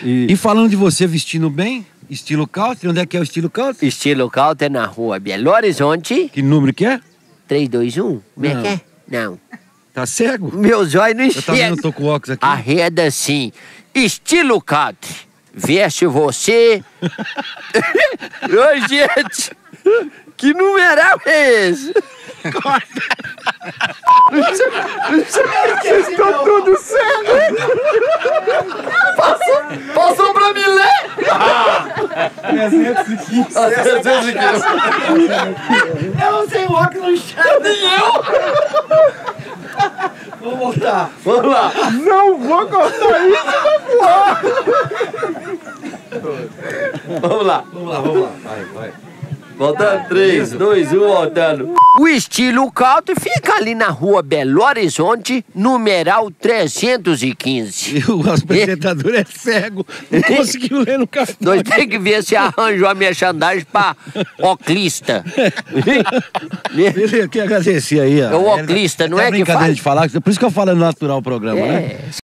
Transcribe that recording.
E falando de você vestindo bem, estilo country, onde é que é o estilo country? Estilo country é na rua Belo Horizonte. Que número que é? 321? Como é Não. que é? Não. Tá cego? Meu zóio não Eu também enxerga. não tô com óculos aqui. Arreda assim. Estilo country. Veste você. Ô, gente. Que numeral é esse? Vocês estão tudo cego. Passou pra me ler? 315. Eu não sei o óculos, não enxergo. Nem eu. Vamos voltar. Vamos lá. Não vou cortar isso, vai voar! Vamos lá. Vamos lá. Vai. Voltando, 3, 2, 1, voltando. O estilo country fica ali na rua Belo Horizonte, numeral 315. E o apresentador é cego, não conseguiu ler no cartão. Nós temos que ver se arranjou a merchandising pra oclista. Eu queria agradecer aí, ó. É o oclista, não é que brincadeira faz? de falar, por isso que eu falo natural o programa, né? É.